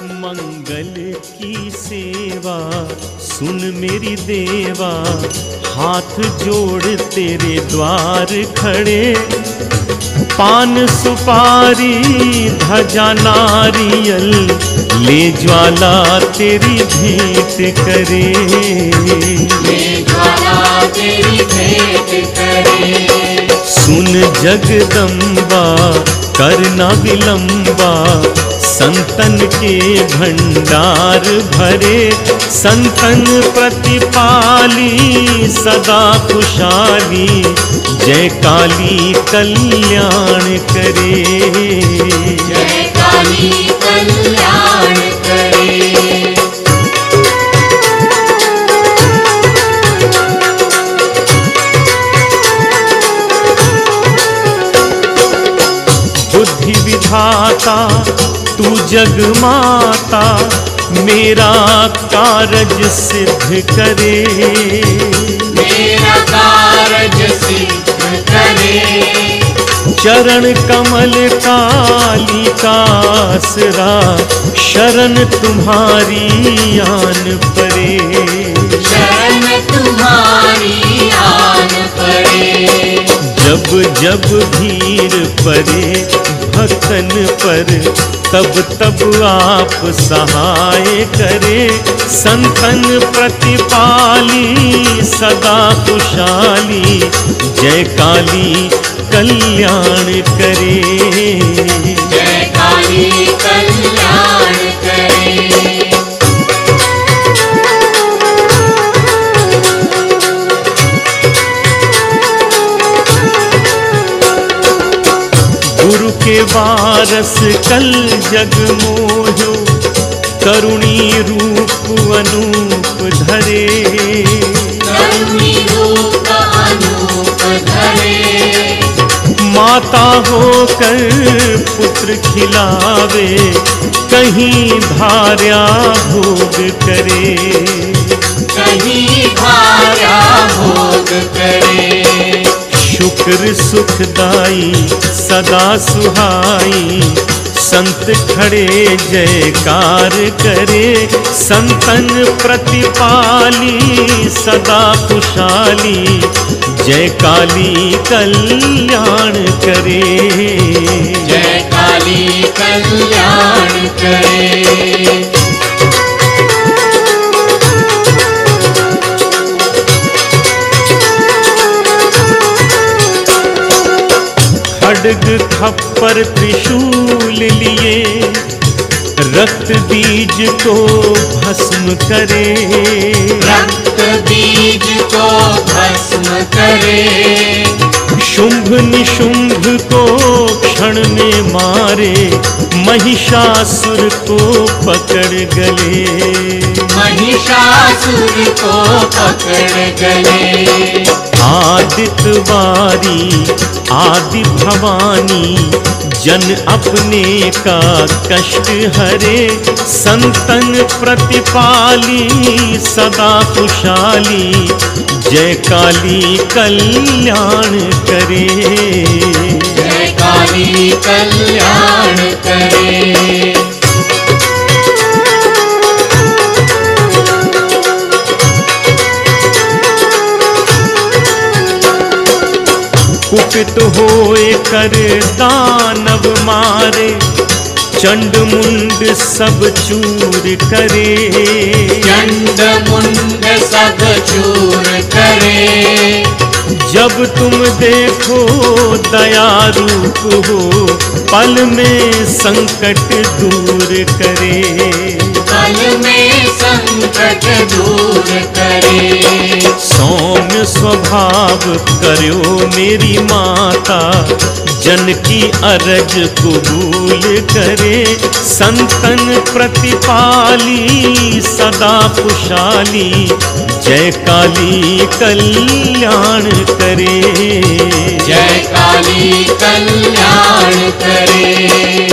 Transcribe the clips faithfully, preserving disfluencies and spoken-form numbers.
मंगल की सेवा सुन मेरी देवा, हाथ जोड़ तेरे द्वार खड़े। पान सुपारी ध्वजा नारियल ले ज्वाला तेरी भेंट करे, ले ज्वाला तेरी भेंट करे। सुन जगदम्बा करना विलंबा, संतन के भंडार भरे। संतन प्रतिपाली सदा खुशहाली, जय काली कल्याण करे, जय काली कल्याण करे। बुद्धि विधाता तू जग माता, मेरा कारज सिद्ध करे, मेरा कारज सिद्ध करे। चरण कमल काली का आसरा, शरण तुम्हारी आन परे, शरण तुम्हारी आन परे। जब जब भीड़ परे भक्तन पर, तब तब आप सहाय करे। संतन प्रतिपाली सदा खुशहाली, जय काली कल्याण करे, जय काली कल्याण करे। गुरु के वारस कल जग मोहो, करुणी रूप अनूप धरे, करुणी रूप अनूप धरे। माता होकर पुत्र खिलावे, कहीं धार्या भोग करे, कहीं धारा भोग करे। शुक्र सुखदाई सदा सुहाई, संत खड़े जयकार करे। संतन प्रतिपाली सदा खुशहाली, जय काली कल्याण करे, जय काली कल्याण करे। खड्ग खप्पर त्रिशूल लिए, रक्त बीज को भस्म करे, रक्त बीज को भस्म करे। शुंभ निशुंभ को क्षण में मारे, महिषासुर को पकड़ गले, महिषासुर को पकड़ गले। आदित्य वारी आदि भवानी, जन अपने का कष्ट हरे। संतन प्रतिपाली सदा खुशहाली, जय काली कल्याण करे, जय काली कल्याण करे। कुपित होए कर दानव मारे, चंड मुंड सब चूर करे, चंड मुंड सब चूर करे। जब तुम देखो दया रूप हो, पल में संकट दूर करे, पल में संकट दूर करे। सौम्य स्वभाव करो मेरी माता, जन की अरज कबूल करे। संतन प्रतिपाली सदा खुशहाली, जय काली कल्याण करे, जय काली कल्याण करे।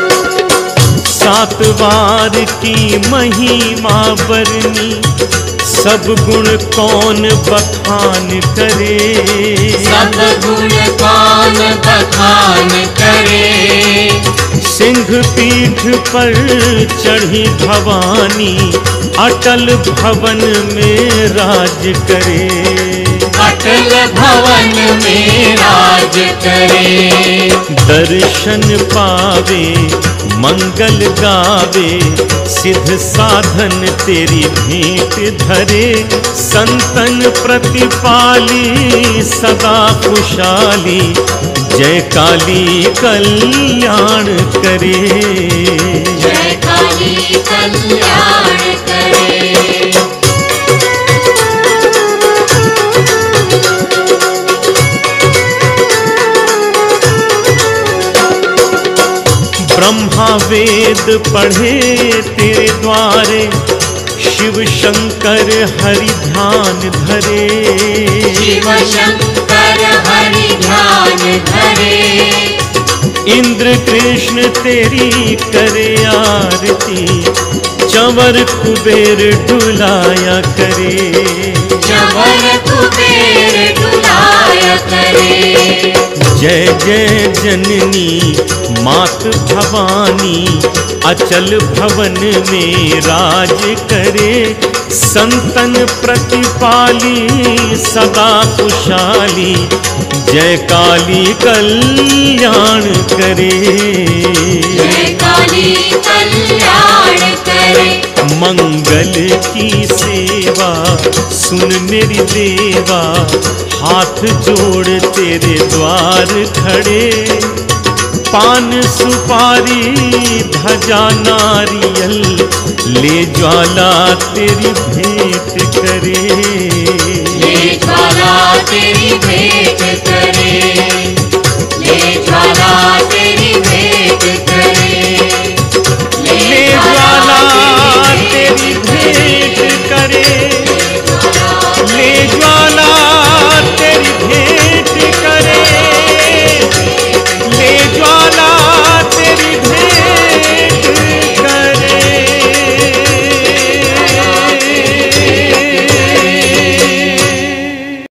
सात बार की महिमा बरनी, सब गुण कौन बखान करे, सब गुण कौन बखान करे। सिंह पीठ पर चढ़ी भवानी अटल भवन में राज करे, अटल भवन में राज करे। दर्शन पावे मंगल गावे सिद्ध साधन तेरी भेंट धरे, संतन प्रतिपाली सदा खुशहाली जय काली कल्याण करे, जय काली कल्याण करे। ब्रह्मा वेद पढ़े तेरे द्वारे, शिव शंकर हरि ध्यान धरे, शिव शंकर हरि ध्यान धरे। इंद्र कृष्ण तेरी करे आरती, चंवर कुबेर डुलाया करे, चंवर कुबेर डुलाया करे। जय जय जननी मात भवानी अचल भवन में राज करे, संतन प्रतिपाली सदा खुशहाली जय काली कल्याण करे, जय काली कल्याण करे। मंगल की सेवा सुन मेरी देवा, हाथ जोड़ तेरे द्वार खड़े, पान सुपारी ध्वजा नारियल ले ज्वाला तेरी भेंट करे, ले ज्वाला तेरी भेंट करे।